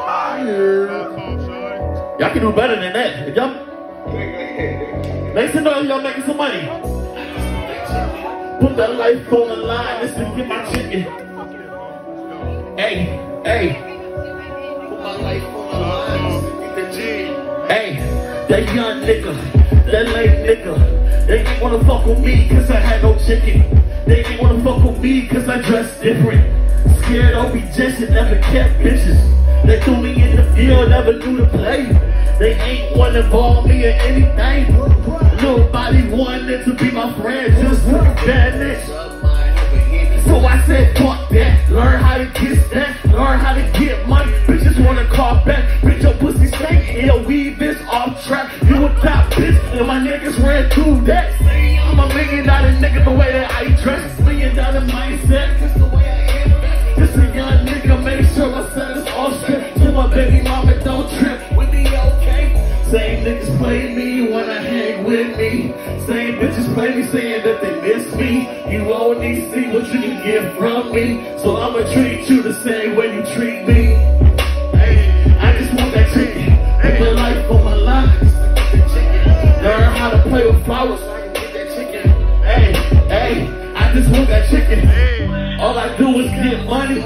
Y'all can do better than that. If y'all make some noise, y'all making some money. Put that life on the line, this to get my chicken. Hey, hey. Put my life on the line, this to get the G. Hey, that young nigga, that lame nigga. They didn't wanna fuck with me cause I had no chicken. They didn't wanna fuck with me cause I dressed different. Scared I'll be Jason, never kept bitches. They threw me in the field, never knew to play. They ain't wanna involve me in anything. Nobody wanted to be my friend, just bad bitch. So I said, fuck that. Learn how to kiss that. Learn how to get money. Bitches wanna call back. Bitch, your pussy stank. And your weave is off track. You a top bitch, and my niggas ran through that. I'm a $1 million nigga, the way that I dress. $1 million mindset, just the way I am. Just a young nigga, make sure my son is all straight. So my baby mama don't trip. We be okay. Same niggas play me, wanna hang with me. Same bitches play me, saying that they miss me. You only see what you can get from me. So I'ma treat you the same way you treat me. Hey, I just want that chicken. Put the life on my life. Learn how to play with flowers so I can get that chicken. Hey, hey, I just want that chicken. All I do is get money.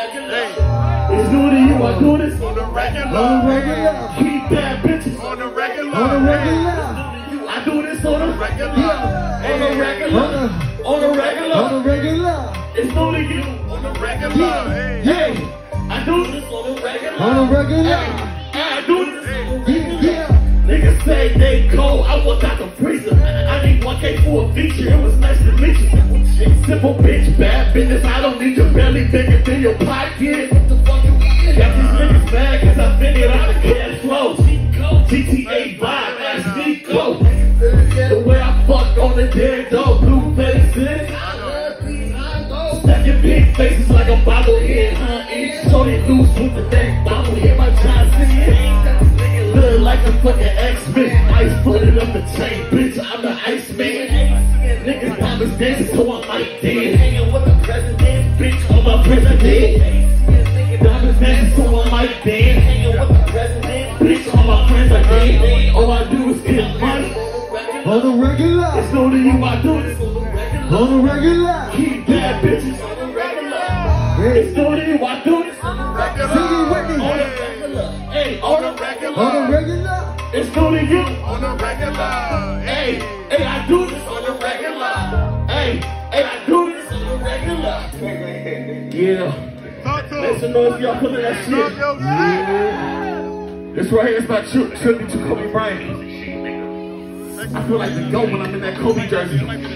It's new to you, I do this on the regular. Keep bad bitches on the regular. I do this on the regular. On the regular. On the regular. It's new to you on the regular. Hey, I do this on the regular. I do this. Niggas say they cold, I walk out the freezer. I need 1K for a feature, it was nice to meet you. Simple bitch, bad business, I don't need your belly bigger than your pocket. What the fuck you eating? Got these niggas mad cause I figured out the cash flow. GTA vibe, ask Nico. The way I fucked on the dead dog, blue faces. Stack your big faces like a bobblehead, huh? So they loose with the neck bobblehead, my Johnson. Look like a fucking X-Men. Ice flooded up the chain, bitch, I'm the Iceman. Niggas diamonds dancing, so I might dance. Hanging with the president, bitch, on my president. Diamonds dancing, so I might dance. Hanging with the president, bitch, on my president. All I do is get money. On the regular. It's no to you, I do this on the regular. On the regular. Keep bad bitches on the regular. It's no to you, I do this on the regular. Sing it with me. On the regular. Hey, on the regular. On the regular. It's no to you On the regular. Hey, hey, I do this on the regular. Hey, I do this on the regular. Yeah. Make some noise, y'all pulling that shit. This right here is my tribute to Kobe Bryant. I feel like the GOAT when I'm in that Kobe jersey.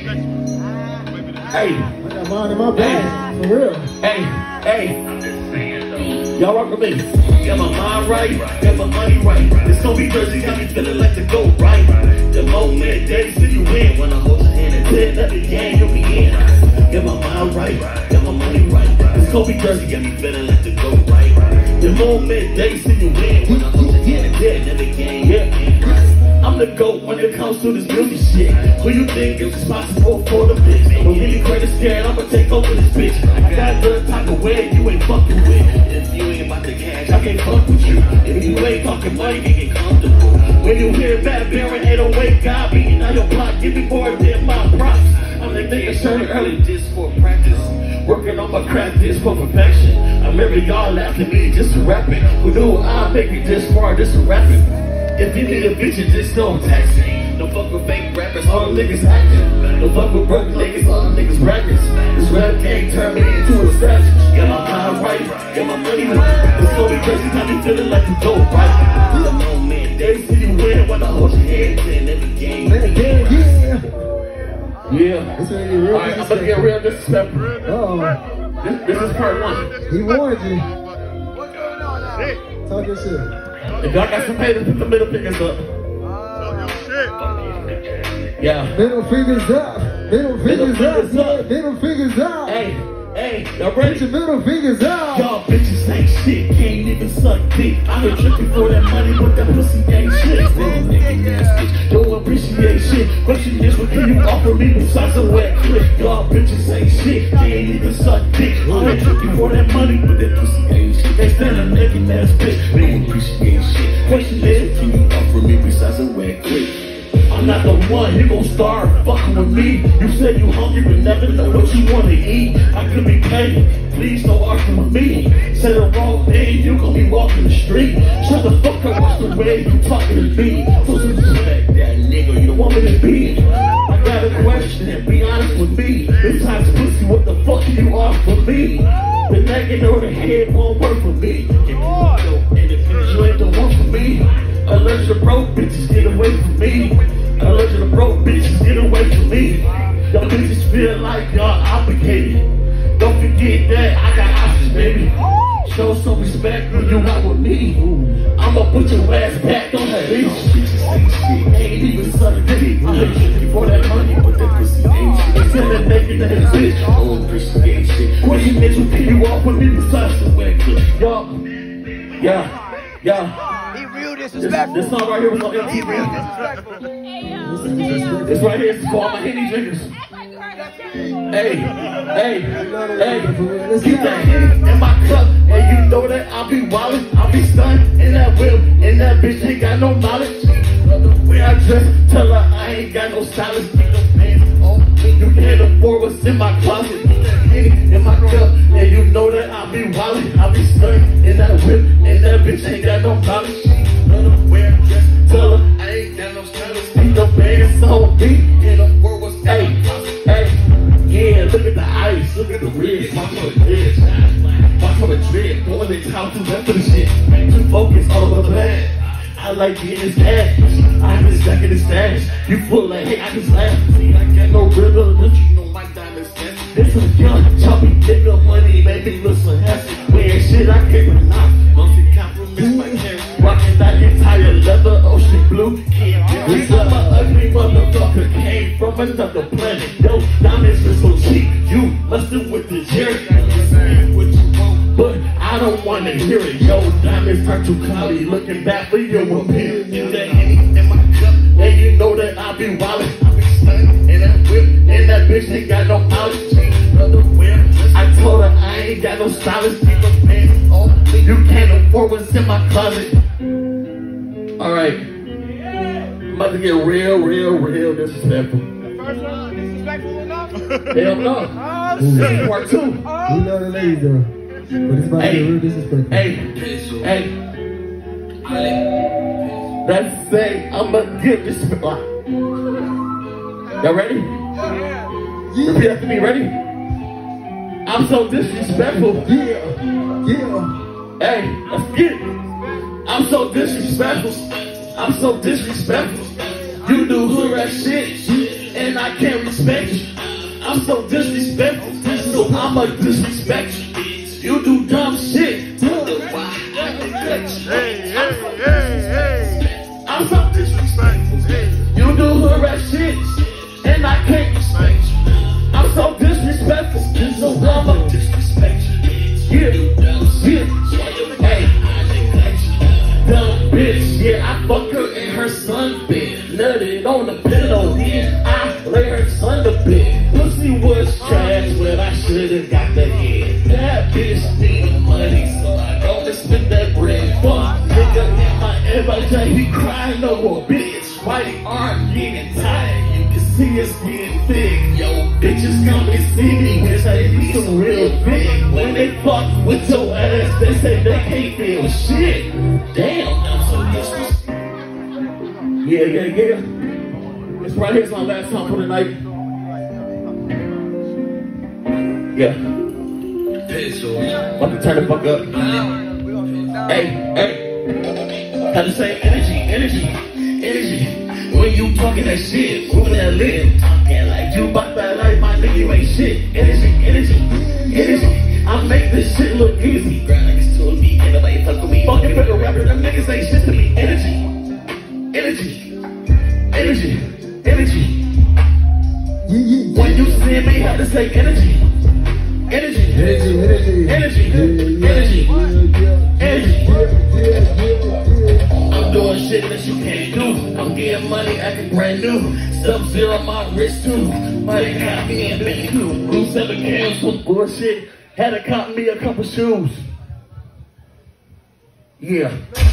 Hey. I got mine in my bag. For real. Hey. Y'all rock with me. Got my mind right, got my money right. This Kobe jersey got me feeling like the GOAT, right? The moment they see you win, when I hold your hand and tell that the game you'll be in. Got my mind right, got my money right. This Kobe jersey got me feeling like the GOAT, right? The moment they see you win, when I hold your hand and tell that the game you'll be in. I'm the GOAT when it comes to this music shit. Who you think is responsible for the bitch? Don't get me credit scared, I'ma take over this bitch. I got the type of way you ain't fucking with. If you ain't about the cash, I can't fuck with you. If you ain't talking money, you get comfortable. When you hear Bad Baron 808, God beating out your block, give me more than my props. I'm like thinking showing early this for practice. Working on my craft, this for perfection. I remember y'all laughing at me just to rapping. Who knew I'd make it this far just to rapping? If you need a bitch, just don't tax it. Don't fuck with fake rappers, all the niggas acting. Don't fuck with broke niggas, all the niggas rappers. This rap gang turned me into a statue. Got my mind right, got my money right. This Kobe crazy got me feeling like a GOAT, right? The moment they see you win, when I hold your head in every game. Yeah. Alright, I'm gonna get real disrespectful. This is part one. He warned you. Talk your shit. If y'all got some haters, put the middle fingers up. Yeah. Middle fingers up. Middle fingers up. Yeah, middle fingers up. Hey, Hey, y'all ready? Put your middle fingers out. Y'all bitches ain't shit, can't even suck dick. I've been tripping for that money, but that pussy ain't shit. Don't appreciate shit. Question is, what can you offer me besides a wet clip? Y'all bitches ain't shit, can't even suck dick. I've been tripping for that money, but that pussy ain't shit. Can't stand a naked ass bitch, don't appreciate shit. Question is, can you offer me besides a wet clip? I'm not the one, you gon' start fucking with me. You said you hungry but never know what you wanna eat. I could be paid, please don't argue with me. Say the wrong thing, you gon' be walking the street. Shut the fuck up, watch the way you talking to me. So respect that nigga, you don't want me to be. I got a question, be honest with me. Besides pussy, what the fuck you offer me? The naked or the head won't work for me. If you you ain't the one for me. Allergic to broke bitches, get away from me. Allergic to broke bitches, get away from me. Y'all bitches feel like y'all obligated. Don't forget that I got options, baby. Show some respect when you out with me. I'ma put your ass back, don't have these bitches ain't shit. Ain't even suck dick. I'm looking for that money, but that pussy ain't shit. Tell that naked ass bitch, don't appreciate shit. Question is, what can you offer me besides the wet clip? Y'all, yeah. He real disrespectful. This song right here was on MTV. He real disrespectful. This right here is for all my Henny drinkers. Hey. Keep that Henny in my cup, and you know that I'll be wildin', I'll be stunned in that whip, and that bitch ain't got no knowledge. The way I dress, tell her I ain't got no stylist. You can't afford what's in my closet. Henny in my cup, and you know that I'll be wildin', I'll be stunned in that whip, and that bitch ain't got no knowledge. Tell her I ain't got no stylist. Keep the pants on me. Hey, yeah, look at the ice, look at the ribs, watch for the ribs, watch for the drip, going in town too left for the shit, too focused all over the bag. I like getting his ass, I been stacking his stash. You full of hate, I can slash. I got no rhythm, don't you know my diamonds dance? This is young, choppy nigga, money, baby, listen, hassy. Weird shit, I can't pronounce. Mostly compliments my cash. Rocking that entire leather, ocean blue. This other ugly motherfucker came from another planet. Those diamonds are so cheap, you bustin' with the jerk. But I don't wanna hear it. Yo, diamonds turn too cloudy. Looking back for your opinion. You that Henny in my cup, and you know that I be wildin'. I be stunning in that whip, and that bitch ain't got no knowledge. I told her I ain't got no stylist. You can't afford what's in my closet. Alright. I'm about to get real disrespectful. The first one, disrespectful enough? Hell no. This is part 2. We know the ladies though. But it's about to be real disrespectful. Hey. Let's say I'ma give respect. Y'all ready? Yeah. Repeat after me, ready? I'm so disrespectful. Yeah. Hey, let's get it. I'm so disrespectful. I'm so disrespectful. You do hood rat shit, and I can't respect you. I'm so disrespectful, so I'ma disrespect you. You do dumb shit. Hey. I'm so disrespectful. You do hood rat shit, and I can't respect you. I'm so disrespectful, so I'ma disrespect you. Yeah. Hey. Dumb bitch, yeah, I fuck her in her son bed. Nutted on the pillow, yeah, I lay her son to bed. Pussy was trash, but I should've got the head. That bitch need money, so I don't spend that bread. Fuck, nigga, in my everyday, he crying no more, bitch. Right arm getting tired, you can see it's getting thick. Yo, bitches come and see me when they be some real big. When they fuck with your ass, they say they can't feel shit. Damn, I'm so disrespectful. Yeah. This right here's my last song for the night. Yeah. About to turn the fuck up. Hey. How to say energy. When you talking that shit, moving that lip, talking like you bout that life, my nigga, you ain't shit. Energy. I make this shit look easy. Girl, niggas told me, ain't nobody fuck with me. Fucking pick a rapper, them niggas ain't shit to me. Energy. Yeah. When you see me, how to say energy. that you can't do. I'm getting money acting brand new. Sub-Zero my wrist too. Money got me and been too. Blue 7 cans some bullshit. Had to cop me a couple shoes. Yeah.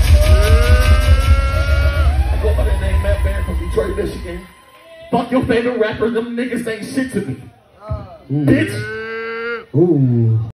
I go by the name Matt Barron from Detroit, Michigan. Fuck your favorite rapper, them niggas ain't shit to me. Bitch. Ooh.